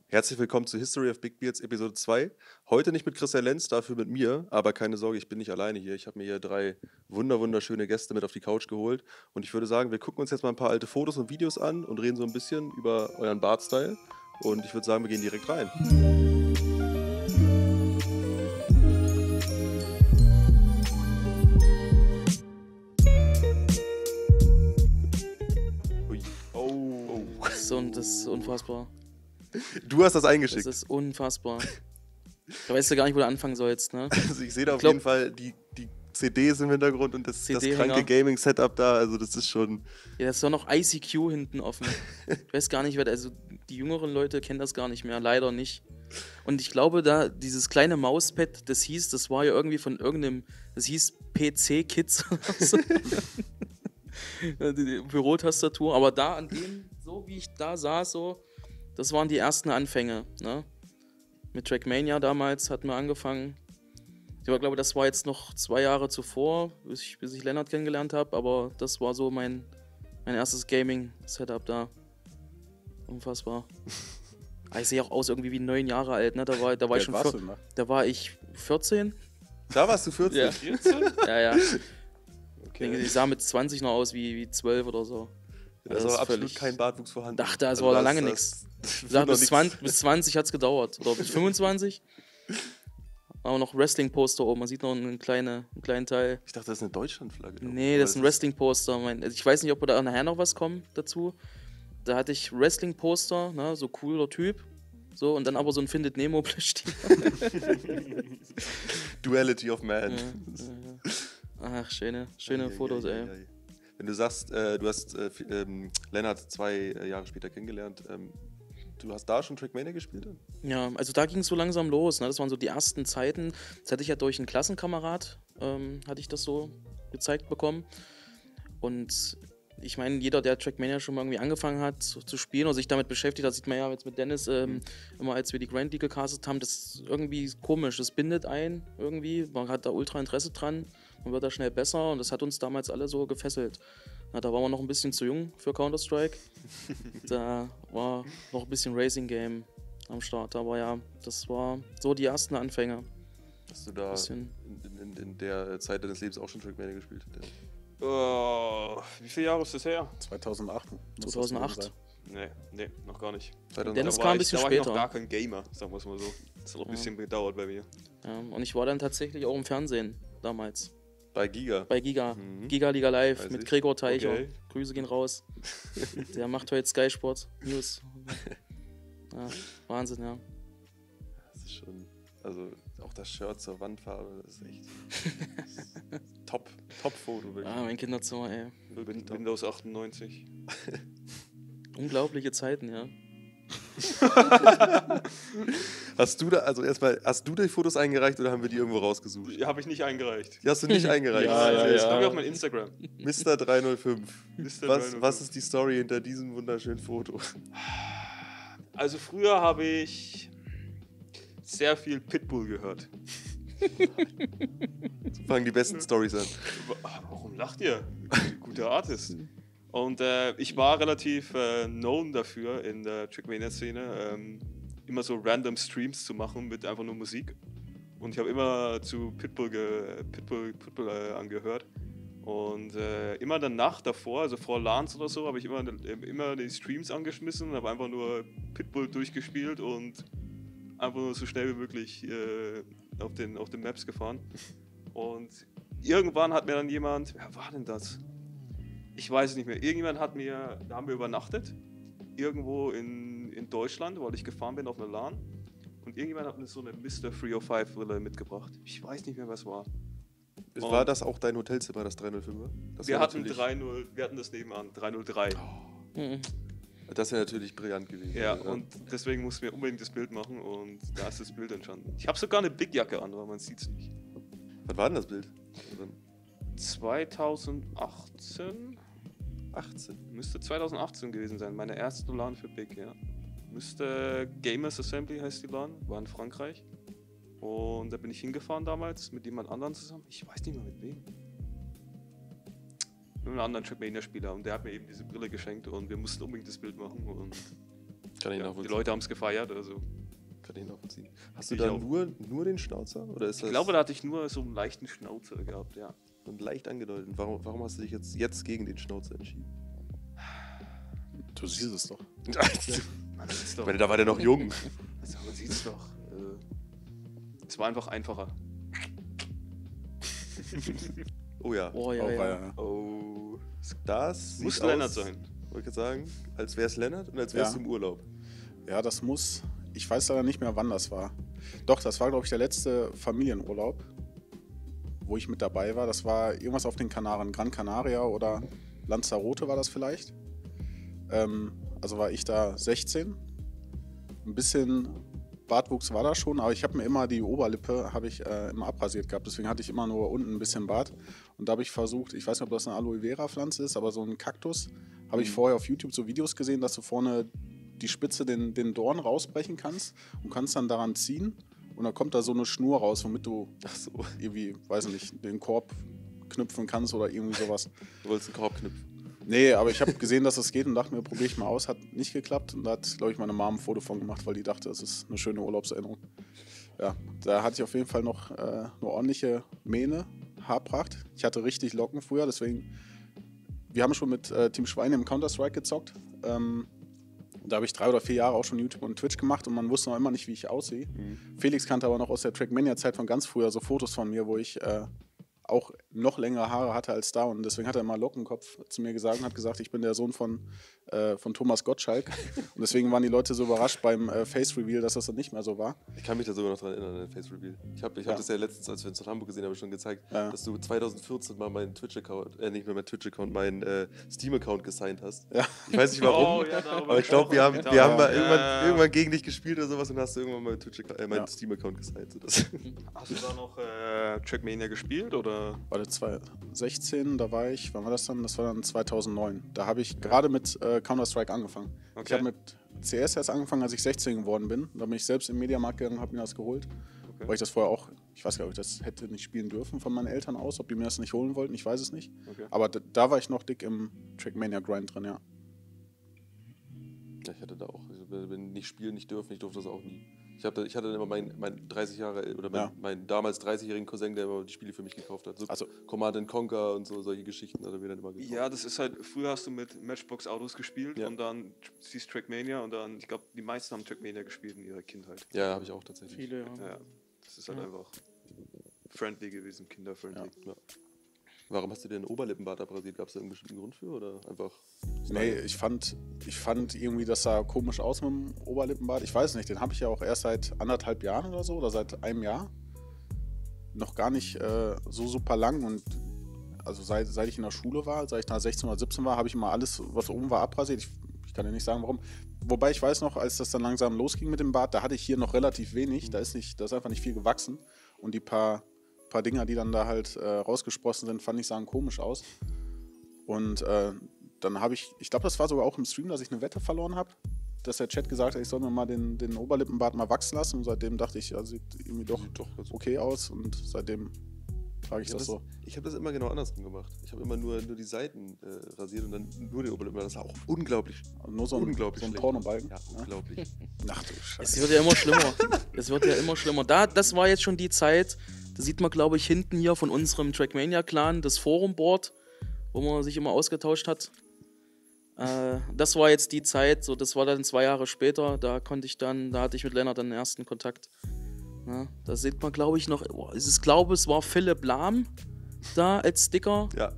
Herzlich willkommen zu History of Big Beards Episode 2. Heute nicht mit Christian Lenz, dafür mit mir, aber keine Sorge, ich bin nicht alleine hier. Ich habe mir hier 3 wunderschöne Gäste mit auf die Couch geholt und ich würde sagen, wir gucken uns jetzt mal ein paar alte Fotos und Videos an und reden so ein bisschen über euren Bart-Style und ich würde sagen, wir gehen direkt rein. Ui. Oh. Das ist unfassbar. Du hast das eingeschickt. Das ist unfassbar. Da weißt du gar nicht, wo du anfangen sollst, ne? Also ich sehe da auf jeden Fall die CDs im Hintergrund und das kranke Gaming-Setup da, also das ist schon... Ja, das ist doch noch ICQ hinten offen. Ich weiß gar nicht, also die jüngeren Leute kennen das gar nicht mehr, leider nicht. Und ich glaube, da dieses kleine Mauspad, das war ja irgendwie von irgendeinem, das hieß PC-Kids oder so. Die Bürotastatur, aber da an dem, so wie ich da saß, so, das waren die ersten Anfänge, ne? Mit Trackmania damals hatten wir angefangen. Ich glaube, das war jetzt noch 2 Jahre zuvor, bis ich Lennart kennengelernt habe, aber das war so mein erstes Gaming-Setup da. Unfassbar. Ich sehe auch aus irgendwie wie 9 Jahre alt, ne? Da war ich schon da war ich 14. Da warst du 14? Ja. 14? Ja. Okay. Ich sah mit 20 noch aus wie 12 oder so. Da ist aber absolut kein Bartwuchs vorhanden. Ach, da war lange nichts. Bis 20 hat es gedauert. Oder bis 25. Aber noch Wrestling-Poster oben. Man sieht noch einen kleinen Teil. Ich dachte, das ist eine Deutschlandflagge. Nee, das ist ein Wrestling-Poster. Ich weiß nicht, ob wir da nachher noch was kommen dazu. Da hatte ich Wrestling-Poster, ne, so cooler Typ. So, und dann aber so ein Findet Nemo Plüschtier. Duality of Man. Ja. Ach, schöne Fotos, ey. Wenn du sagst, du hast Lennart 2 Jahre später kennengelernt, du hast da schon Trackmania gespielt? Ja, also da ging es so langsam los, ne? Das waren so die ersten Zeiten. Das hatte ich ja durch einen Klassenkamerad, hatte ich das so gezeigt bekommen. Und ich meine, jeder, der Trackmania schon mal irgendwie angefangen hat zu spielen oder sich damit beschäftigt, das sieht man ja jetzt mit Dennis, immer als wir die Grand League gecastet haben, das ist irgendwie komisch, das bindet ein irgendwie, man hat da ultra Interesse dran, man wird da schnell besser und das hat uns damals alle so gefesselt. Na, da waren wir noch ein bisschen zu jung für Counter-Strike, da war noch ein bisschen Racing-Game am Start, aber ja, das war so die ersten Anfänge. Hast du da in der Zeit deines Lebens auch schon Trackmania gespielt? Wie viele Jahre ist das her? 2008. 2008? Nee, noch gar nicht. Dennis kam ein bisschen später. Da war ich noch gar kein Gamer, sagen wir es mal so. Das hat noch ein bisschen gedauert bei mir. Ja, und ich war dann tatsächlich auch im Fernsehen damals. Bei Giga? Bei Giga. Giga Liga Live mit Gregor Teicher. Okay. Grüße gehen raus. Der macht heute Sky Sport News. Ja, Wahnsinn, ja. Das ist schon... Also auch das Shirt zur Wandfarbe, das ist echt Top-Foto. Ah, mein Kinderzimmer, ey. Windows 98. Unglaubliche Zeiten, ja. Hast du die Fotos eingereicht oder haben wir die irgendwo rausgesucht? Ja, habe ich nicht eingereicht. Die hast du nicht eingereicht? Ja. Das habe ich auf mein Instagram. Mr. 305. Was ist die Story hinter diesem wunderschönen Foto? Also früher habe ich sehr viel Pitbull gehört. So fangen die besten Storys an. Warum lacht ihr? Guter Artist. Und ich war relativ known dafür in der Trackmania-Szene, immer so random Streams zu machen mit einfach nur Musik. Und ich habe immer zu Pitbull angehört. Und immer der Nacht davor, also vor LANs oder so, habe ich immer die Streams angeschmissen, habe einfach nur Pitbull durchgespielt und einfach nur so schnell wie möglich auf den Maps gefahren. Und irgendwann hat mir dann jemand, wer war denn das? Ich weiß es nicht mehr. Da haben wir übernachtet, irgendwo in Deutschland, weil ich gefahren bin auf eine LAN. Und irgendjemand hat mir so eine Mr. 305-Brille mitgebracht. Ich weiß nicht mehr, was war. War das auch dein Hotelzimmer, das 305er? Wir hatten das nebenan, 303. Oh. Mhm. Das wäre natürlich brillant gewesen. Ja, und deswegen mussten wir unbedingt das Bild machen und da ist das Bild entstanden. Ich habe sogar eine Big-Jacke an, aber man sieht es nicht. Wann war denn das Bild? 2018? 18? Müsste 2018 gewesen sein, meine erste LAN für Big, ja. Müsste Gamers Assembly heißt die LAN, war in Frankreich. Und da bin ich hingefahren damals mit jemand anderem zusammen. Ich weiß nicht mehr mit wem. Mit einem anderen Trackmania-Spieler und der hat mir eben diese Brille geschenkt und wir mussten unbedingt das Bild machen. Und Kann ich die nachvollziehen. Leute haben es gefeiert. Also. Kann ich nachvollziehen. Hast du Ich da auch. nur den Schnauzer? Oder ist Ich das glaube, da hatte ich nur so einen leichten Schnauzer gehabt, ja. und leicht angedeutet? Warum hast du dich jetzt gegen den Schnauzer entschieden? Du siehst es doch. Man sieht's doch. Ich meine, da war der noch jung. Also, man sieht's doch. Es war einfach einfacher. Oh ja. Oh ja, Auch, ja. Oh. Das Muss sieht Lennart aus, sein. wollte ich sagen, als wäre es Lennart und als wärst Ja. du im Urlaub. Ja, das muss. Ich weiß leider nicht mehr, wann das war. Doch, das war, glaube ich, der letzte Familienurlaub, wo ich mit dabei war. Das war irgendwas auf den Kanaren. Gran Canaria oder Lanzarote war das vielleicht. Also war ich da 16. Ein bisschen Bartwuchs war da schon, aber ich habe mir immer die Oberlippe immer abrasiert gehabt. Deswegen hatte ich immer nur unten ein bisschen Bart. Und da habe ich versucht, ich weiß nicht, ob das eine Aloe Vera Pflanze ist, aber so ein Kaktus, habe ich vorher auf YouTube so Videos gesehen, dass du vorne die Spitze den Dorn rausbrechen kannst und kannst dann daran ziehen. Und dann kommt da so eine Schnur raus, womit du Ach so, irgendwie, weiß nicht, den Korb knüpfen kannst oder irgendwie sowas. du wolltest einen Korb knüpfen. Nee, aber ich habe gesehen, dass das geht und dachte mir, probiere ich mal aus. Hat nicht geklappt und da hat, glaube ich, meine Mom ein Foto von gemacht, weil die dachte, das ist eine schöne Urlaubserinnerung. Ja, da hatte ich auf jeden Fall noch eine ordentliche Mähne, Haarpracht. Ich hatte richtig Locken früher, deswegen, wir haben schon mit Team Schweine im Counter-Strike gezockt. Da habe ich 3 oder 4 Jahre auch schon YouTube und Twitch gemacht und man wusste noch immer nicht, wie ich aussehe. Felix kannte aber noch aus der Trackmania-Zeit von ganz früher so Fotos von mir, wo ich auch noch längere Haare hatte als da und deswegen hat er immer Lockenkopf zu mir gesagt und hat gesagt, ich bin der Sohn von Thomas Gottschalk und deswegen waren die Leute so überrascht beim Face-Reveal, dass das dann nicht mehr so war. Ich kann mich da sogar noch dran erinnern, an den Face Reveal. Ich hab das ja letztens, als wir uns in Hamburg gesehen haben, schon gezeigt, Ja. dass du 2014 mal meinen Twitch-Account, nicht mehr meinen Twitch-Account, meinen Steam-Account gesigned hast. Ja. Ich weiß nicht warum, ja, darüber aber ich glaube, wir haben gesprochen. mal Ja. irgendwann gegen dich gespielt oder sowas und hast du irgendwann mal meinen Ja. Steam-Account gesigned. So das. Hast du da noch Trackmania gespielt oder? War das 2016, da war ich, wann war das dann? Das war dann 2009. Da habe ich gerade mit Counter-Strike angefangen. Ich Okay. habe mit CS erst angefangen, als ich 16 geworden bin. Da bin ich selbst im Mediamarkt gegangen und habe mir das geholt. Okay. Weil ich das vorher auch, ich weiß gar nicht, ob ich das hätte nicht spielen dürfen von meinen Eltern aus, ob die mir das nicht holen wollten, ich weiß es nicht. Okay. Aber da war ich noch dick im Trackmania-Grind drin, ja. Ja, ich hatte da auch, wenn nicht spielen nicht dürfen, ich durfte das auch nie. Ich hatte dann immer meinen 30 Jahre oder Ja. meinen damals 30-jährigen Cousin, der immer die Spiele für mich gekauft hat. So Also- Command & Conquer und so solche Geschichten hat er mir dann immer gekauft. Ja, das ist halt, früher hast du mit Matchbox Autos gespielt Ja. und dann siehst Trackmania und dann, ich glaube, die meisten haben Trackmania gespielt in ihrer Kindheit. Ja, habe ich auch tatsächlich. Viele, ja. Ja, das ist halt Ja. einfach friendly gewesen, kinderfriendly. Ja. Warum hast du dir einen Oberlippenbart abrasiert? Gab es da einen bestimmten Grund für oder einfach? Nee, ich fand irgendwie, das sah komisch aus mit dem Oberlippenbart. Ich weiß nicht, den habe ich ja auch erst seit 1,5 Jahren oder so oder seit einem Jahr. Noch gar nicht so super lang und also seit ich in der Schule war, seit ich da 16 oder 17 war, habe ich immer alles, was oben war, abrasiert. Ich kann dir nicht sagen, warum. Wobei ich weiß noch, als das dann langsam losging mit dem Bart, da hatte ich hier noch relativ wenig. Da ist einfach nicht viel gewachsen. Und die paar Dinger, die dann da halt rausgesprossen sind, fand ich, sahen komisch aus. Und dann habe ich glaube, das war sogar auch im Stream, dass ich eine Wette verloren habe, dass der Chat gesagt hat, ich soll mir mal den Oberlippenbart mal wachsen lassen. Und seitdem dachte ich, ja, sieht irgendwie doch ganz okay aus. Und seitdem trage ich das so. Ich habe das immer genau andersrum gemacht. Ich habe immer nur die Seiten rasiert und dann nur den Oberlippenbart. Das war auch unglaublich. Nur so ein schlecht. Pornobalken. Ja, unglaublich. Ach du Es Scheiße. wird ja immer schlimmer. Es wird ja immer schlimmer. Das war jetzt schon die Zeit, da sieht man, glaube ich, hinten hier von unserem Trackmania-Clan das Forum-Board, wo man sich immer ausgetauscht hat. Das war jetzt die Zeit, so das war dann 2 Jahre später, da hatte ich mit Lennart dann den ersten Kontakt. Ja, da sieht man, glaube ich, noch, es war Philipp Lahm da als Sticker. Ja.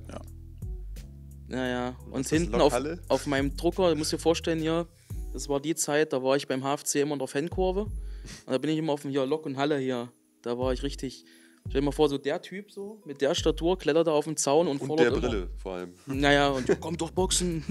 Naja, und ist das, hinten Lokhalle? auf meinem Drucker, du musst dir vorstellen hier, das war die Zeit, da war ich beim HFC immer in der Fankurve. Und da bin ich immer auf dem hier Lok und Halle hier. Da war ich richtig. Stell dir mal vor, so der Typ so, mit der Statur, klettert er auf den Zaun und Und fordert der immer. Brille vor allem. Naja, und ja, komm doch boxen.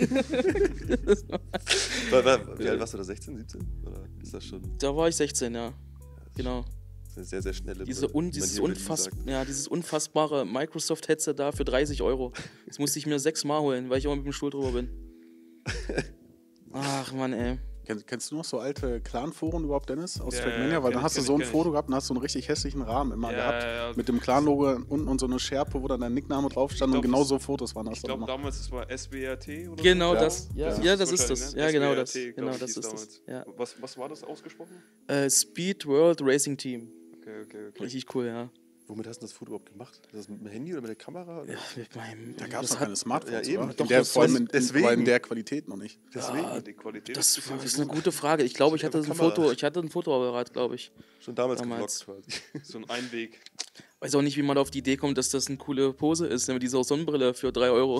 Wie alt warst du da? 16, 17? Oder ist das schon Da war ich 16, ja. Genau. eine sehr, sehr schnelle Diese Brille, wie man hier in Berlin sagt. dieses unfassbare Microsoft-Headset da für 30 €. Das musste ich mir 6-mal holen, weil ich immer mit dem Stuhl drüber bin. Ach Mann, ey. Kennst du noch so alte Clan-Foren überhaupt, Dennis, aus Ja, Trackmania? ja, Weil dann hast du kenn so ein ich. Foto gehabt und hast so einen richtig hässlichen Rahmen immer gehabt. Ja. Mit dem Clan-Logo unten und so eine Schärpe, wo dann dein Nickname drauf stand. glaub, Und genau das- so Fotos waren das Ich dann glaube, immer. damals das war SWRT oder Genau so. das. Ja, Das ja, ist das ist wahrscheinlich, das. ne? Ja, genau das. SWRT, glaub Genau ich, das hieß ist damals. das. Ja. Was war das ausgesprochen? Speed World Racing Team. Okay. Richtig cool, ja. Womit hast du das Foto überhaupt gemacht? Ist das mit dem Handy oder mit der Kamera? Oder? Ja, mit meinem, Da gab es das noch hat- keine Smartphones, ja, eben. oder? Doch, Vor allem deswegen. aber in der Qualität noch nicht. Deswegen. Die Qualität Das ist ein bisschen ist eine gute Frage. Ich glaube, ich hatte Kamera. ein Fotoapparat, glaube ich. Schon damals Damals. gevloggt quasi. so ein Einweg. Weiß auch nicht, wie man auf die Idee kommt, dass das eine coole Pose ist, mit dieser Sonnenbrille für 3 Euro.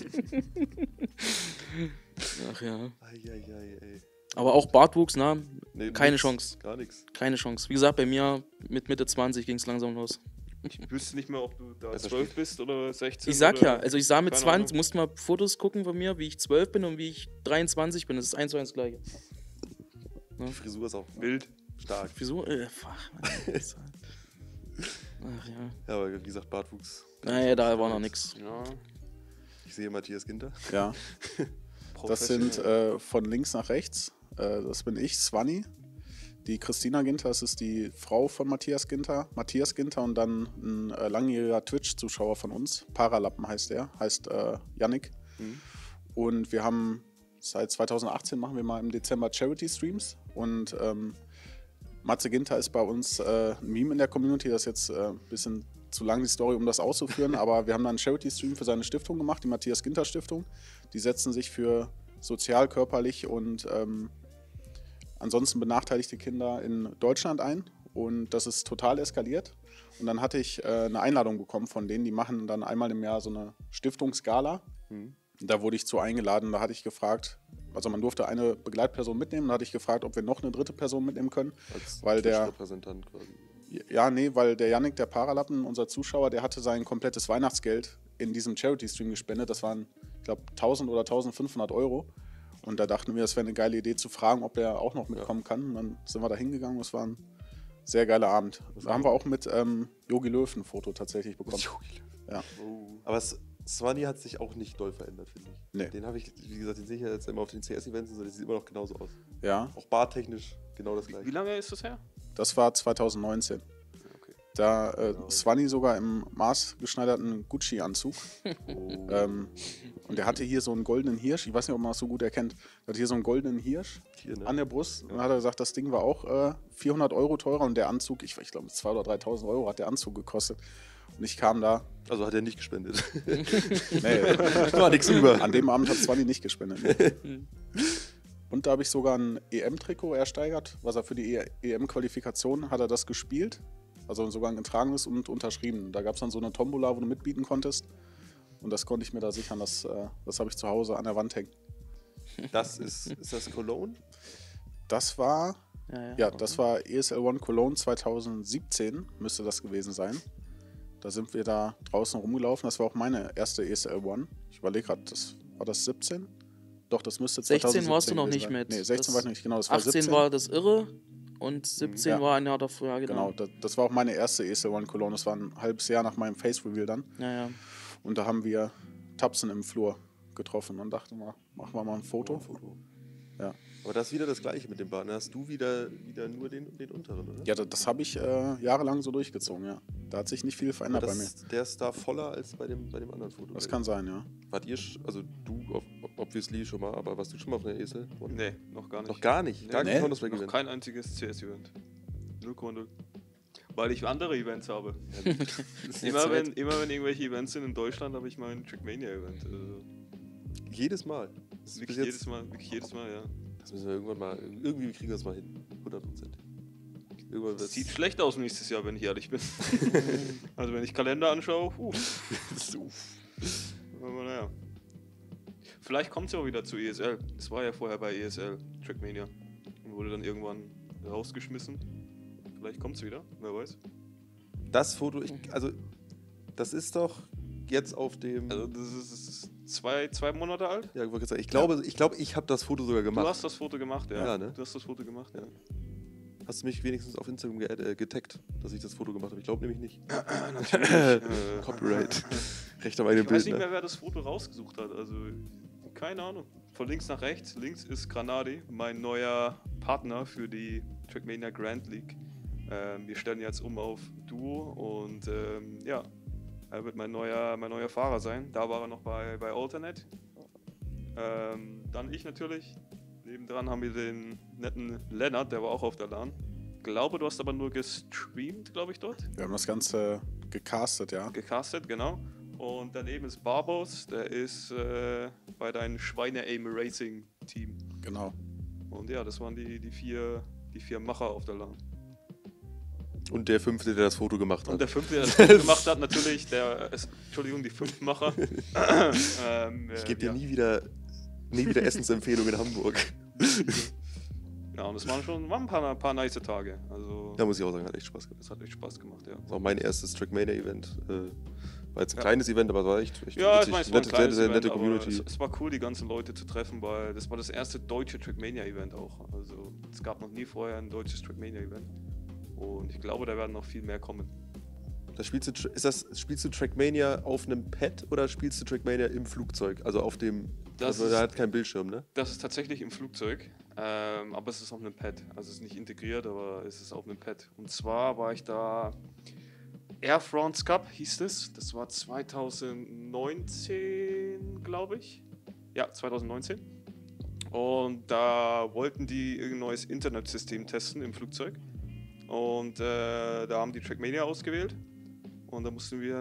Ach ja. Eieiei, ey. Aber auch Bartwuchs, na, Nee, keine nix, Chance. Gar nichts. Keine Chance. Wie gesagt, bei mir mit Mitte 20 ging es langsam los. Ich wüsste nicht mehr, ob du da Besser 12 bist oder 16. Ich sag oder ja, also ich sah mit keine 20, Ahnung. musste mal Fotos gucken von mir, wie ich 12 bin und wie ich 23 bin. Das ist 1 zu 1 das gleiche. Die Frisur ist auch Wild. stark. Wieso? Ach, ach ja. Ja, aber wie gesagt, Bartwuchs. Naja, da war noch nix. Ja. Ich sehe Matthias Ginter. Ja, das sind professionell. von links nach rechts. Das bin ich, Swanny. Die Christina Ginter, das ist die Frau von Matthias Ginter. Matthias Ginter und dann ein langjähriger Twitch-Zuschauer von uns. Paralappen heißt der, heißt Yannick. Mhm. Und wir haben seit 2018 machen wir mal im Dezember Charity-Streams. Und Matze Ginter ist bei uns ein Meme in der Community. Das ist jetzt ein bisschen zu lang die Story, um das auszuführen. Aber wir haben dann einen Charity-Stream für seine Stiftung gemacht, die Matthias Ginter Stiftung. Die setzen sich für sozial, körperlich und ansonsten benachteiligte Kinder in Deutschland ein. Und das ist total eskaliert. Und dann hatte ich eine Einladung bekommen von denen. Die machen dann einmal im Jahr so eine Stiftungsgala. Mhm. Da wurde ich zu eingeladen. Da hatte ich gefragt, also man durfte eine Begleitperson mitnehmen. Da hatte ich gefragt, ob wir noch eine dritte Person mitnehmen können. Als Weil der- Repräsentant quasi. Ja, nee, weil der Yannick, der Paralappen, unser Zuschauer, der hatte sein komplettes Weihnachtsgeld in diesem Charity-Stream gespendet. Das waren, ich glaube, 1000 oder 1500 Euro. Und da dachten wir, das wäre eine geile Idee zu fragen, ob er auch noch mitkommen kann. Und dann sind wir da hingegangen. Das war ein sehr geiler Abend. Da haben wir auch mit Jogi Löw ein Foto tatsächlich bekommen. Ja. Oh. Aber Swanny hat sich auch nicht doll verändert, finde ich. Nee. Den habe ich, wie gesagt, den sehe ich ja jetzt immer auf den CS-Events und so, der sieht immer noch genauso aus. Ja, Auch bartechnisch genau das Wie gleiche. lange ist das her? das war 2019. Okay. Da Swanny sogar im maßgeschneiderten Gucci-Anzug. Oh. Und der hatte hier so einen goldenen Hirsch. Ich weiß nicht, ob man das so gut erkennt. Der hatte hier so einen goldenen Hirsch Hier, ne? an der Brust. Und dann hat er gesagt, das Ding war auch 400 Euro teurer. Und der Anzug, ich glaube, 2.000 oder 3.000 Euro hat der Anzug gekostet. Und ich kam da. Also hat er nicht gespendet. Nee, War nichts über. an dem Abend hat Swanny nicht gespendet. Nee. Und da habe ich sogar ein EM-Trikot ersteigert, was er für die EM-Qualifikation hat er das gespielt. Also sogar ein getragenes und unterschrieben. Da gab es dann so eine Tombola, wo du mitbieten konntest. Und das konnte ich mir da sichern. Das habe ich zu Hause an der Wand hängen. Das ist das Cologne? Das war, Ja. das war ESL One Cologne 2017, müsste das gewesen sein. Da sind wir da draußen rumgelaufen. Das war auch meine erste ESL One. Ich überlege gerade, war das 17? Doch, das müsste 16 2017 warst du noch gewesen nicht sein. mit. Nee, 16 Das- war ich noch nicht, genau. Das war 18 17. war das Irre und 17 Ja. war ein Jahr davor, ja, Genau, genau. das war auch meine erste ESL One Cologne. Das war ein halbes Jahr nach meinem Face-Reveal dann. Ja, ja. Und da haben wir Tapsen im Flur getroffen und dachten mal, machen wir mal ein Foto. Ja. Aber das ist wieder das Gleiche mit dem Bart. Dann hast du wieder nur den unteren, oder? Ja, das habe ich jahrelang so durchgezogen, ja. Da hat sich nicht viel verändert bei mir. Der ist da voller als bei dem anderen Foto. Das kann sein, ja. Wart ihr, also du obviously schon mal, aber warst du schon mal auf einer ESL? Nee, noch gar nicht. Noch gar nicht? Gar Nee? kein Counter-Strike Noch Event? kein einziges CS-Event. 0,0. Weil ich andere Events habe. Immer wenn irgendwelche Events sind in Deutschland, habe ich mein Trackmania-Event. Also Jedes Mal. Das ist wirklich bis jetzt- jedes Mal, ja. Das müssen wir irgendwann mal, irgendwie kriegen wir das mal hin. 100%. Irgendwann Das wird's- sieht schlecht aus nächstes Jahr, wenn ich ehrlich bin. Also wenn ich Kalender anschaue, aber naja. Vielleicht kommt es ja auch wieder zu ESL. Es war ja vorher bei ESL, Trackmania. Und wurde dann irgendwann rausgeschmissen. Vielleicht kommt es wieder, wer weiß. Das Foto, also das ist doch jetzt auf dem. Also das ist zwei Monate alt. Ja, ich wollte gerade sagen, ich glaube, ich habe das Foto sogar Du gemacht. hast das Foto gemacht, ja. Ja, ne? Du hast das Foto gemacht, ja. Hast du mich wenigstens auf Instagram getaggt, dass ich das Foto gemacht habe? Ich glaube nämlich nicht. Copyright. Recht am eigenen Ich weiß Bild. nicht mehr, Ne? wer das Foto rausgesucht hat. Also, keine Ahnung. von links nach rechts. Links ist Granadi, mein neuer Partner für die Trackmania Grand League. Wir stellen jetzt um auf Duo und ja, er wird mein neuer Fahrer sein. Da war er noch bei Alternate. Dann ich natürlich. Nebendran haben wir den netten Lennart, der war auch auf der LAN. Glaube, du hast aber nur gestreamt, glaube ich, dort. Wir haben das Ganze gecastet, ja. Gecastet, genau. Und daneben ist Barbos, der ist bei deinem Schweine-Aim Racing Team. Genau. Und ja, das waren die vier Macher auf der LAN. Und der Fünfte, der das Foto gemacht hat. Und der Fünfte, der das Foto gemacht hat, natürlich, Entschuldigung, die 5 Macher. Ich gebe dir nie wieder Essensempfehlungen in Hamburg. Ja, und es waren ein paar nice Tage. Also, Da muss ich auch sagen, hat echt Spaß gemacht. das hat echt Spaß gemacht, ja. Das ist auch mein erstes Trackmania-Event. War jetzt ein kleines Event, aber es war echt Ja, witzig. ich meine, es war ein kleines sehr Event, nette aber Community. es war cool, die ganzen Leute zu treffen, weil das war das erste deutsche Trackmania-Event auch. Also es gab noch nie vorher ein deutsches Trackmania-Event. Und ich glaube, da werden noch viel mehr kommen. Spielst du Trackmania auf einem Pad oder spielst du Trackmania im Flugzeug? Also auf dem. Da hat kein Bildschirm, ne? Das ist tatsächlich im Flugzeug, aber es ist auf einem Pad. Also es ist nicht integriert, aber es ist auf einem Pad. Und zwar war ich da. Air France Cup hieß es. Das war 2019, glaube ich. Ja, 2019. Und da wollten die irgendein neues Internetsystem testen im Flugzeug. Und da haben die Trackmania ausgewählt. Und da mussten wir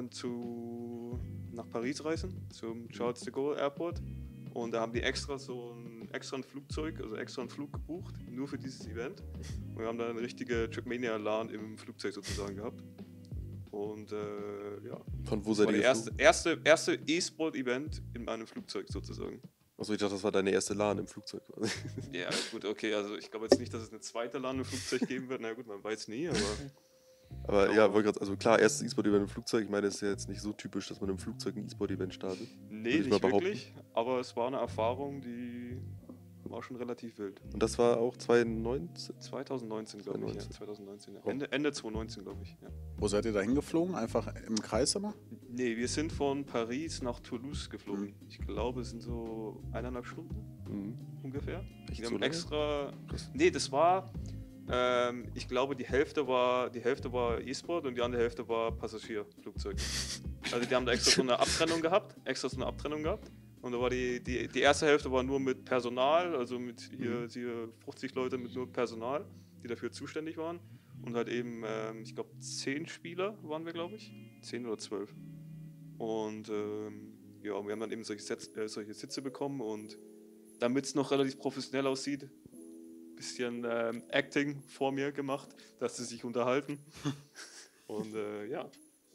nach Paris reisen, zum Charles de Gaulle Airport. Und da haben die extra ein Flugzeug, also extra einen Flug gebucht, nur für dieses Event. Und wir haben dann eine richtige Trackmania-LAN im Flugzeug sozusagen gehabt. Und ja. Von wo Das seid war ihr das erste E-Sport-Event in einem Flugzeug sozusagen. Achso, ich dachte, das war deine erste LAN im Flugzeug. Ja, gut, okay. Also ich glaube jetzt nicht, dass es eine zweite LAN im Flugzeug geben wird. Na gut, man weiß nie, aber. Aber ja, also klar, erstes E-Sport-Event im Flugzeug. Ich meine, es ist ja jetzt nicht so typisch, dass man im Flugzeug ein E-Sport-Event startet. Nee, nicht wirklich. Aber es war eine Erfahrung, die war schon relativ wild. Und das war auch 2019? 2019, glaube ich. Ja, 2019, ja. Oh. Ende 2019, glaube ich. Ja. Wo seid ihr da hingeflogen? Einfach im Kreis immer? Nee, wir sind von Paris nach Toulouse geflogen. Ich glaube, es sind so 1,5 Stunden Mhm. ungefähr. Echt Wir so haben lange? extra. Krass. Nee, das war. Ich glaube, die Hälfte war E-Sport und die andere Hälfte war Passagierflugzeug. Also die haben da extra so eine Abtrennung gehabt. Und da war die erste Hälfte war nur mit Personal, also mit hier 50 Leute mit nur Personal, die dafür zuständig waren. Und halt eben, ich glaube, 10 Spieler waren wir, glaube ich. 10 oder 12. Und ja, wir haben dann eben solche Sitze bekommen und damit es noch relativ professionell aussieht, bisschen Acting vor mir gemacht, dass sie sich unterhalten. Und ja,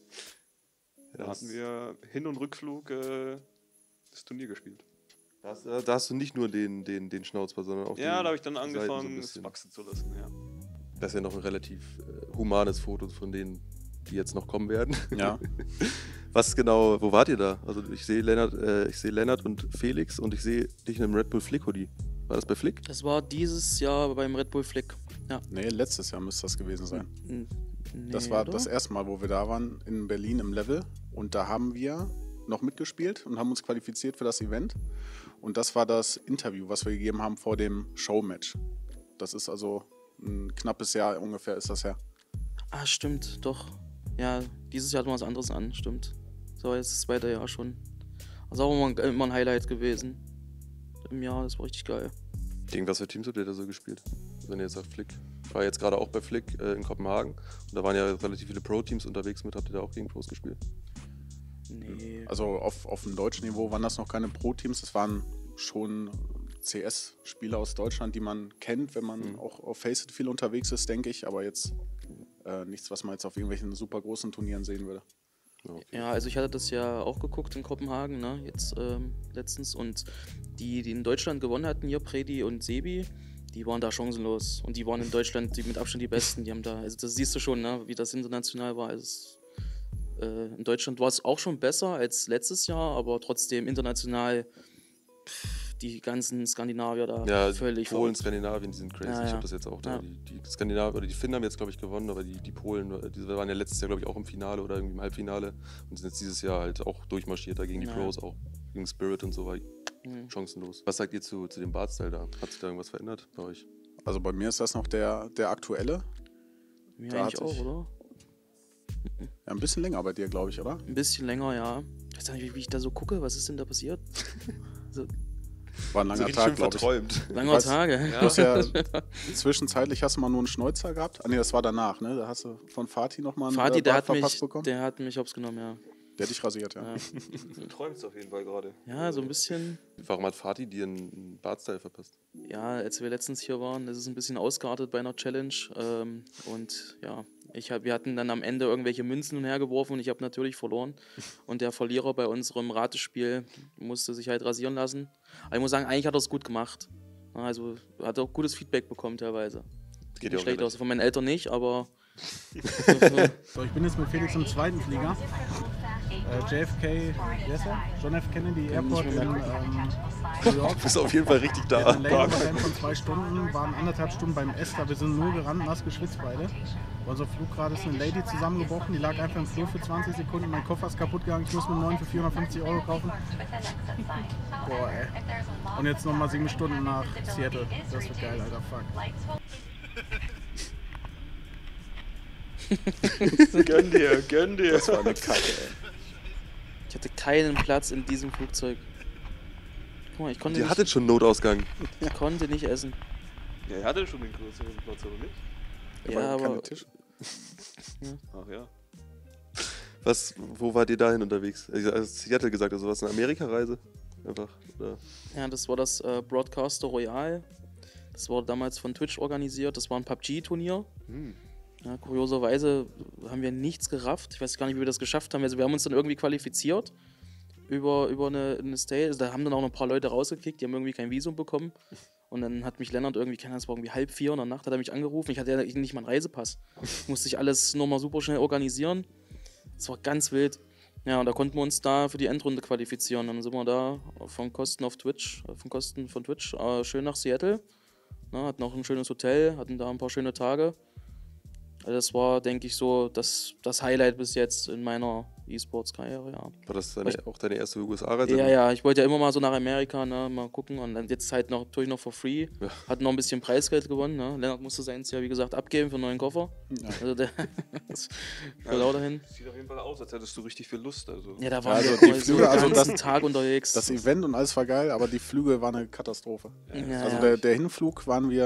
da hatten wir Hin- und Rückflug das Turnier gespielt. Da hast du nicht nur den Schnauzbart, sondern auch Ja, da habe ich dann die Seiten so ein angefangen, es bisschen. wachsen zu lassen. Ja. Das ist ja noch ein relativ humanes Foto von denen, die jetzt noch kommen werden. Ja. Was genau, wo wart ihr da? Also ich sehe Lennart und Felix und ich sehe dich in einem Red Bull Flick Hoodie. War das bei Flick? Das war dieses Jahr beim Red Bull Flick. Ja. Nee, letztes Jahr müsste das gewesen sein. Nee, Das war oder? das erste Mal, wo wir da waren, in Berlin im Level. Und da haben wir noch mitgespielt und haben uns qualifiziert für das Event. Und das war das Interview, was wir gegeben haben vor dem Showmatch. Das ist also ein knappes Jahr ungefähr ist das her. Ah, stimmt, doch. Ja, dieses Jahr hatten wir was anderes an, stimmt. So, jetzt ist das zweite Jahr schon. Also auch immer ein Highlight gewesen. Im Jahr, das war richtig geil. Gegen was für Teams habt ihr da so gespielt? Wenn ihr jetzt sagt Flick. Ich war jetzt gerade auch bei Flick in Kopenhagen und da waren ja relativ viele Pro-Teams unterwegs mit. Habt ihr da auch gegen Pros gespielt? Nee. Also auf dem deutschen Niveau waren das noch keine Pro-Teams. Das waren schon CS-Spieler aus Deutschland, die man kennt, wenn man auch auf Faceit viel unterwegs ist, denke ich. Aber jetzt nichts, was man jetzt auf irgendwelchen super großen Turnieren sehen würde. Okay. Ja, also ich hatte das ja auch geguckt in Kopenhagen, ne, jetzt letztens. Und die in Deutschland gewonnen hatten, hier Predi und Sebi, die waren da chancenlos. Und die waren in Deutschland mit Abstand die Besten. Die haben da, also das siehst du schon, ne, wie das international war. Also in Deutschland war es auch schon besser als letztes Jahr, aber trotzdem international die ganzen Skandinavier da Ja, völlig Polen, verrückt. Skandinavien, die sind crazy. Ja, Ich ja. habe das jetzt auch da. Ja. Die Skandinavier oder die Finnen haben jetzt, glaube ich, gewonnen, aber die Polen, die waren ja letztes Jahr, glaube ich, auch im Finale oder irgendwie im Halbfinale und sind jetzt dieses Jahr halt auch durchmarschiert da gegen die Ja. Pros, auch gegen Spirit und so. War chancenlos. Was sagt ihr zu dem Bartstyle da? Hat sich da irgendwas verändert bei euch? Also bei mir ist das noch der aktuelle. Mir Da eigentlich hat auch, sich- oder? Ja, ein bisschen länger bei dir, glaube ich, oder? Ein bisschen länger, ja. Ich weiß nicht, wie ich da so gucke. Was ist denn da passiert? So, War ein langer Tag, glaube ich. verträumt. langer weiß- Tage. Du hast ja zwischenzeitlich hast du mal nur einen Schnäuzer gehabt. Ah nee, das war danach, ne? Da hast du von Fatih nochmal einen Fatih, der Bart hat verpasst mich, bekommen. der hat mich hops genommen, ja. Der hat dich rasiert, ja. Ja, Du träumst auf jeden Fall gerade. ja so ein bisschen. Warum hat Fatih dir einen Bartstyle verpasst? Ja, als wir letztens hier waren, ist es ein bisschen ausgeartet bei einer Challenge. Und ja, wir hatten dann am Ende irgendwelche Münzen hinhergeworfen und ich habe natürlich verloren. Und der Verlierer bei unserem Ratespiel musste sich halt rasieren lassen. Aber ich muss sagen, eigentlich hat er es gut gemacht. Also hat auch gutes Feedback bekommen teilweise. Geht Nicht schlecht aus. Von meinen Eltern nicht, aber So, ich bin jetzt mit Felix im zweiten Flieger. JFK, wie heißt er? John F. Kennedy Airport in New York. Du bist auf jeden Fall richtig Wir da. hatten einen Layover-Time von 2 Stunden, waren 1,5 Stunden beim Esther. Wir sind nur gerannt, nass geschwitzt beide. Bei unserem Flug gerade ist eine Lady zusammengebrochen, die lag einfach im Flur für 20 Sekunden. Mein Koffer ist kaputt gegangen, ich muss mir einen neuen für 450 € kaufen. Boah, ey. Und jetzt nochmal 7 Stunden nach Seattle. Das wird geil, Alter, fuck. Gönn dir, gönn dir. Das war eine Kacke, ey. ich hatte keinen Platz in diesem Flugzeug. Guck mal, ich konnte, Die nicht, hattet schon Notausgang. ich konnte nicht essen. Ja, er hatte schon den größeren Platz, oder nicht? Da Ja, waren keine aber Tische. Ach ja. Wo wart ihr dahin unterwegs? Also Seattle gesagt, also was, eine Amerika-Reise? Einfach, oder? ja, das war das Broadcaster Royale. Das wurde damals von Twitch organisiert. Das war ein PUBG-Turnier. Ja, kurioserweise haben wir nichts gerafft. Ich weiß gar nicht, wie wir das geschafft haben. Also wir haben uns dann irgendwie qualifiziert über eine Stage. Also da haben dann auch noch ein paar Leute rausgekickt, die haben irgendwie kein Visum bekommen. Und dann hat mich Lennart irgendwie, keine Ahnung, es war irgendwie 3:30 in der Nacht, hat er mich angerufen. Ich hatte ja nicht mal einen Reisepass. Musste ich alles nochmal super schnell organisieren. Das war ganz wild. Ja, und da konnten wir uns da für die Endrunde qualifizieren. Dann sind wir da von Kosten von Twitch schön nach Seattle. Na, hatten auch ein schönes Hotel, hatten da ein paar schöne Tage. Also das war, denke ich, so das Highlight bis jetzt in meiner E-Sports-Karriere, ja. War das auch deine erste USA-Reise? Ja, ich wollte ja immer mal so nach Amerika, ne, mal gucken und dann jetzt halt noch, natürlich noch for free. Ja. Hat noch ein bisschen Preisgeld gewonnen, ne. Lennart musste seins ja, wie gesagt, abgeben für einen neuen Koffer. Ja. Also der voll lauter hin. Sieht auf jeden Fall aus, als hättest du richtig viel Lust. Also. Ja, da waren also wir die so Flüge, den also ganzen das- Tag unterwegs. Das Event und alles war geil, aber die Flüge waren eine Katastrophe. Ja, Also ja. der Hinflug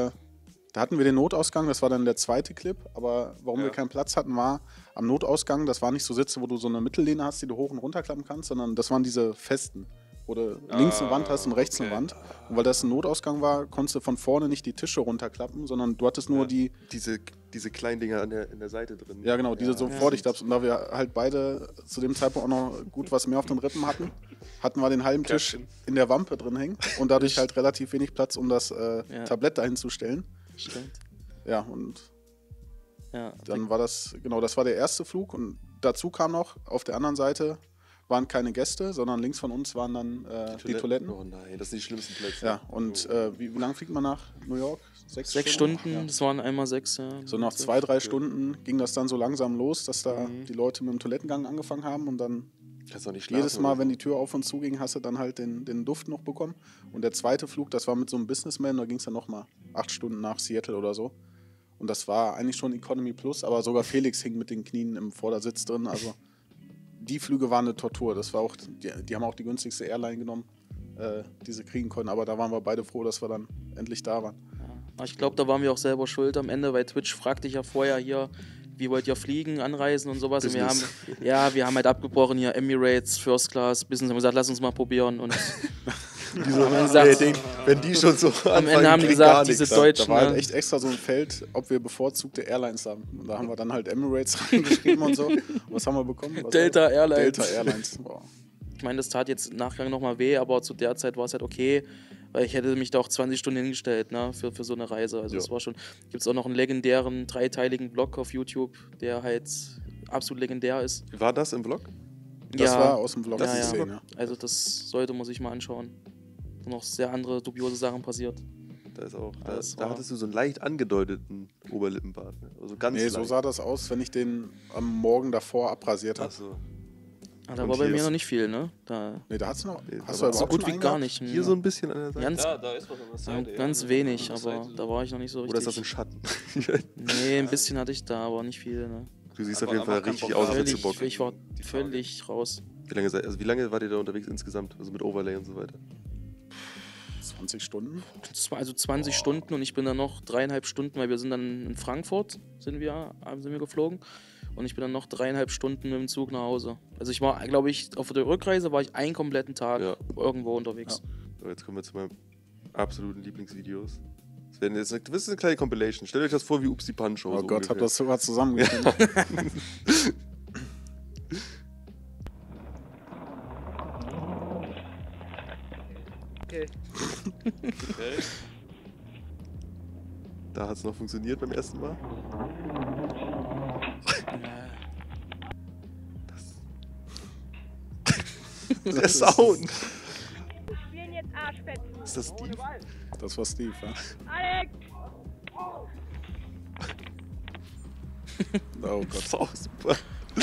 da hatten wir den Notausgang, das war dann der zweite Clip, aber warum wir keinen Platz hatten, war am Notausgang, das waren nicht so Sitze, wo du so eine Mittellehne hast, die du hoch und runter klappen kannst, sondern das waren diese festen, wo du links eine Wand hast und rechts eine Wand. Und weil das ein Notausgang war, konntest du von vorne nicht die Tische runterklappen, sondern du hattest nur die, Diese kleinen Dinger in der Seite drin. ja genau, diese so vor dich klappst. Und da wir halt beide zu dem Zeitpunkt auch noch gut was mehr auf den Rippen hatten wir den halben Tisch in der Wampe drin hängen und dadurch halt relativ wenig Platz, um das Tablett dahin zu stellen. Stimmt. Ja, und Ja, dann war das, genau, das war der erste Flug und dazu kam noch, auf der anderen Seite waren keine Gäste, sondern links von uns waren dann die Toiletten. Oh nein, das sind die schlimmsten Plätze. Ja, und wie lange fliegt man nach New York? 6 Stunden, Ja. das waren einmal 6, ja. So nach 2-3 Stunden ging das dann so langsam los, dass da die Leute mit dem Toilettengang angefangen haben und dann Kannst du auch nicht schlafen. jedes Mal, oder wenn so? die Tür auf und zu ging, hast du dann halt den Duft noch bekommen. Und der zweite Flug, das war mit so einem Businessman, da ging es dann nochmal 8 Stunden nach Seattle oder so. Und das war eigentlich schon Economy Plus, aber sogar Felix hing mit den Knien im Vordersitz drin. Also die Flüge waren eine Tortur. Das war auch, die haben auch die günstigste Airline genommen, die sie kriegen konnten. Aber da waren wir beide froh, dass wir dann endlich da waren. Aber ich glaube, da waren wir auch selber schuld am Ende, weil Twitch fragte ich ja vorher hier, wie wollt ihr fliegen, anreisen und sowas. Und wir haben halt abgebrochen hier Emirates, First Class, Business, haben gesagt, lass uns mal probieren. Und haben dann gesagt, Wenn die schon so am Ende haben die gesagt, diese Da Deutschen. war halt ne? echt extra so ein Feld, ob wir bevorzugte Airlines haben. Und da haben wir dann halt Emirates reingeschrieben und so. Und was haben wir bekommen? Was Delta war das? Airlines. Delta Airlines. Boah. Ich meine, das tat jetzt im Nachgang nochmal weh, aber zu der Zeit war es halt okay, weil ich hätte mich da auch 20 Stunden hingestellt, ne, für so eine Reise. Also es war schon, gibt es auch noch einen legendären 3-teiligen Blog auf YouTube, der halt absolut legendär ist. War das im Vlog? Das war aus dem Vlog ja, zu ja. sehen, ja. Also das sollte man sich mal anschauen. Da noch sehr andere dubiose Sachen passiert. Da ist auch. Das Da war- hattest du so einen leicht angedeuteten Oberlippenbart. Ne? Also ganz Nee, leicht. so sah das aus, wenn ich den am Morgen davor abrasiert habe. Achso. Da Und war bei hier mir ist- noch nicht viel, ne? Da Nee, da hast du noch. Nee, Hast aber du so überhaupt gut schon wie einen gar gehabt? nicht. Hier so ein bisschen an der Seite. Ganz, Da ist was an der Seite. ganz ja. wenig, An der aber Seite. da war ich noch nicht so Oder ist das ein richtig. Schatten? Nee, ein bisschen hatte ich da, aber nicht viel, ne? Du siehst Aber- auf jeden Fall aber kein richtig Bock aus, als drauf. hättest du Bock. Ich war Die Frage. völlig raus. Wie lange wart ihr da unterwegs insgesamt? Also mit Overlay und so weiter? 20 Stunden? Also 20 Stunden und ich bin dann noch 3,5 Stunden, weil wir sind dann in Frankfurt, sind wir geflogen. Und ich bin dann noch 3,5 Stunden mit dem Zug nach Hause. Also ich war, glaube ich, auf der Rückreise war ich einen kompletten Tag Ja. irgendwo unterwegs. So, jetzt kommen wir zu meinen absoluten Lieblingsvideos. Das ist eine kleine Compilation. Stellt euch das vor wie Ups die Punch. Oh Gott, hab das sogar zusammengeschnitten. Okay. Da hat es noch funktioniert beim ersten Mal. Der Sound. Spielen jetzt Arschfetzen. Ist das Steve? Das war Steve, ja. Alex! Oh Gott. Das war auch super.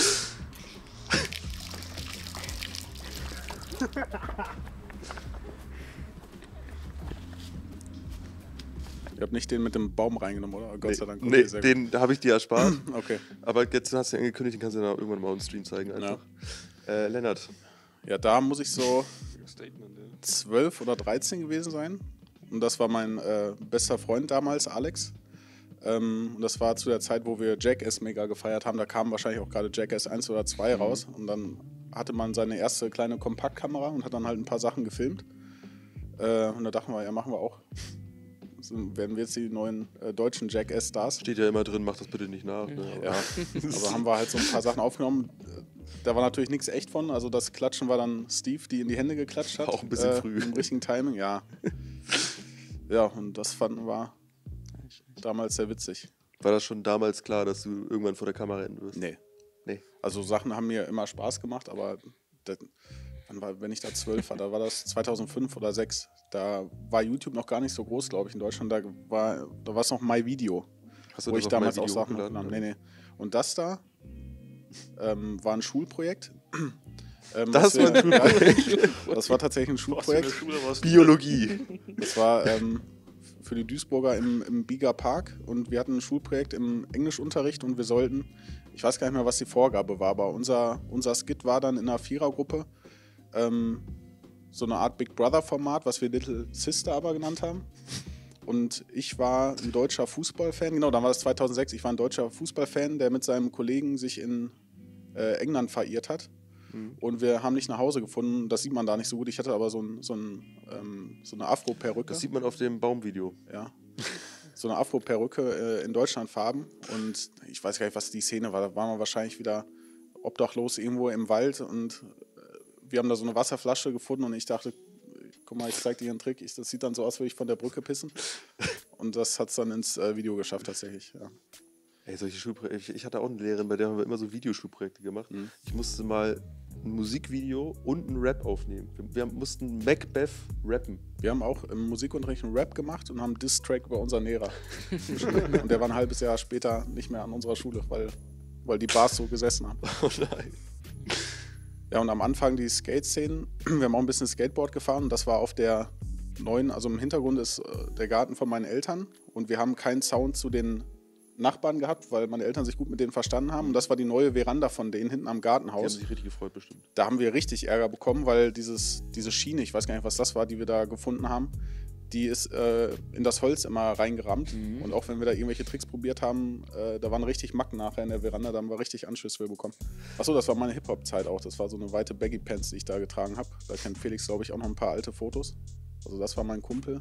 Ihr habt nicht den mit dem Baum reingenommen, oder? Gott sei Dank. Nee, Okay, sehr gut. den habe ich dir erspart. Okay. Aber jetzt hast du ihn angekündigt, den kannst du dann auch irgendwann mal im Stream zeigen einfach. Lennart, Ja, da muss ich so Statement, ja. 12 oder 13 gewesen sein. Und das war mein bester Freund damals, Alex. Und das war zu der Zeit, wo wir Jackass mega gefeiert haben. Da kam wahrscheinlich auch gerade Jackass 1 oder 2 raus. Und dann hatte man seine erste kleine Kompaktkamera und hat dann halt ein paar Sachen gefilmt. Und da dachten wir, ja, machen wir auch. So werden wir jetzt die neuen deutschen Jackass-Stars. steht ja immer drin, mach das bitte nicht nach. Ne? Ja, aber haben wir halt so ein paar Sachen aufgenommen. Da war natürlich nichts echt von. Also das Klatschen war dann Steve, die in die Hände geklatscht hat. Auch ein bisschen früh. Im richtigen Timing, ja. Ja, und das fanden wir damals sehr witzig. War das schon damals klar, dass du irgendwann vor der Kamera enden wirst? Nee. Nee. Also Sachen haben mir immer Spaß gemacht, aber wenn ich da 12 war, da war das 2005 oder 2006. Da war YouTube noch gar nicht so groß, glaube ich, in Deutschland. Da war es noch MyVideo, Hast du wo das ich auf damals auch MyVideo Sachen hochgeladen? hochgenommen. Nee. Und das da war ein Schulprojekt. Das war ein Schulprojekt? Das war tatsächlich ein Warst du in Schulprojekt. der Schule, warst du- Biologie. Das war für die Duisburger im Bieger Park und wir hatten ein Schulprojekt im Englischunterricht und wir sollten, ich weiß gar nicht mehr, was die Vorgabe war, aber unser Skit war dann in einer Vierergruppe so eine Art Big Brother-Format, was wir Little Sister aber genannt haben. Und ich war ein deutscher Fußballfan, genau, dann war das 2006, ich war ein deutscher Fußballfan, der mit seinem Kollegen sich in England verirrt hat. Und wir haben nicht nach Hause gefunden, das sieht man da nicht so gut. Ich hatte aber so eine Afro-Perücke. Das sieht man auf dem Baumvideo. Ja. So eine Afro-Perücke in Deutschlandfarben. Und ich weiß gar nicht, was die Szene war. Da waren wir wahrscheinlich wieder obdachlos irgendwo im Wald und wir haben da so eine Wasserflasche gefunden und ich dachte, guck mal, ich zeig dir einen Trick. Das sieht dann so aus, wie ich von der Brücke pissen. Und das hat es dann ins Video geschafft tatsächlich. Ja. Ey, solche Schulprojekte. Ich hatte auch eine Lehrerin, bei der haben wir immer so Videoschulprojekte gemacht. Ich musste mal ein Musikvideo und einen Rap aufnehmen. Wir mussten Macbeth rappen. Wir haben auch im Musikunterricht einen Rap gemacht und haben einen Diss-Track über unseren Lehrer geschrieben. Und der war ein halbes Jahr später nicht mehr an unserer Schule, weil die Bars so gesessen haben. Oh nein. Ja, und am Anfang die Skate-Szenen. Wir haben auch ein bisschen Skateboard gefahren. Das war auf der neuen, also im Hintergrund ist der Garten von meinen Eltern. Und wir haben keinen Sound zu den Nachbarn gehabt, weil meine Eltern sich gut mit denen verstanden haben. Und das war die neue Veranda von denen hinten am Die haben Gartenhaus. sich richtig gefreut bestimmt. Da haben wir richtig Ärger bekommen, weil diese Schiene, ich weiß gar nicht, was das war, die wir da gefunden haben, die ist in das Holz immer reingerammt. Und auch wenn wir da irgendwelche Tricks probiert haben, da waren richtig Macken nachher in der Veranda, da haben wir richtig Anschüsse für bekommen. Achso, das war meine Hip-Hop-Zeit auch. Das war so eine weite Baggy-Pants, die ich da getragen habe. Da kennt Felix, glaube ich, auch noch ein paar alte Fotos. Also das war mein Kumpel.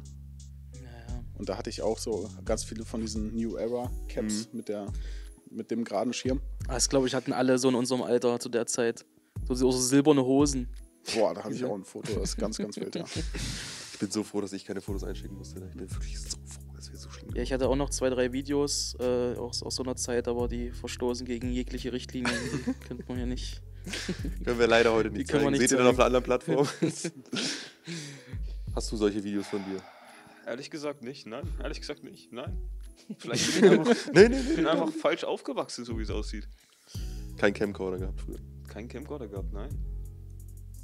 Und da hatte ich auch so ganz viele von diesen New Era Caps mit dem geraden Schirm. Das glaube ich, hatten alle so in unserem Alter zu der Zeit. So silberne Hosen. Boah, da habe ich auch ein Foto, das ist ganz, ganz wild, ja. Ich bin so froh, dass ich keine Fotos einschicken musste. Ich bin wirklich so froh, dass wir so schlimm Ja, ich hatte auch noch 2, 3 Videos aus so einer Zeit, aber die verstoßen gegen jegliche Richtlinien. Die kennt man ja nicht. Können wir leider heute nicht Die können wir zeigen. nicht Seht ihr dann auf einer zeigen. anderen Plattform? Hast du solche Videos von dir? Ehrlich gesagt nicht, nein. Ehrlich gesagt nicht, nein. Vielleicht bin ich einfach, Nee. bin einfach falsch aufgewachsen, so wie es aussieht. Kein Camcorder gehabt früher. Kein Camcorder gehabt, nein.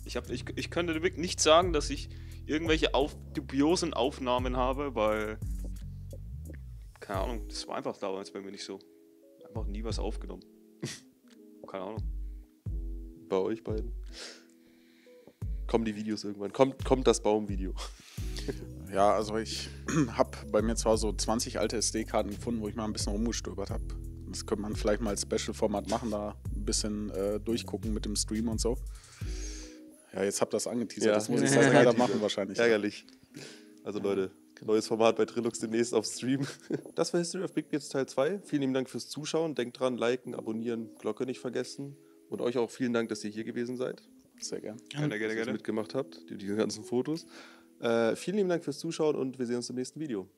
Ich könnte wirklich nicht sagen, dass ich irgendwelche dubiosen Aufnahmen habe, weil, keine Ahnung, das war einfach damals bei mir nicht so. Einfach nie was aufgenommen. Keine Ahnung. Bei euch beiden? Kommen die Videos irgendwann? Kommt das Baumvideo? Ja, also ich habe bei mir zwar so 20 alte SD-Karten gefunden, wo ich mal ein bisschen rumgestöbert habe. Das könnte man vielleicht mal als Special-Format machen, da ein bisschen durchgucken mit dem Stream und so. Ja, jetzt habt ihr das angeteasert, Ja. das muss ich jetzt leider machen wahrscheinlich. Ärgerlich. Also Leute, neues Format bei Trilux demnächst auf Stream. Das war History of Big Beards Teil 2. Vielen lieben Dank fürs Zuschauen. Denkt dran, liken, abonnieren, Glocke nicht vergessen. Und euch auch vielen Dank, dass ihr hier gewesen seid. Sehr gern. Dass ihr mitgemacht habt, die ganzen Fotos. Vielen lieben Dank fürs Zuschauen und wir sehen uns im nächsten Video.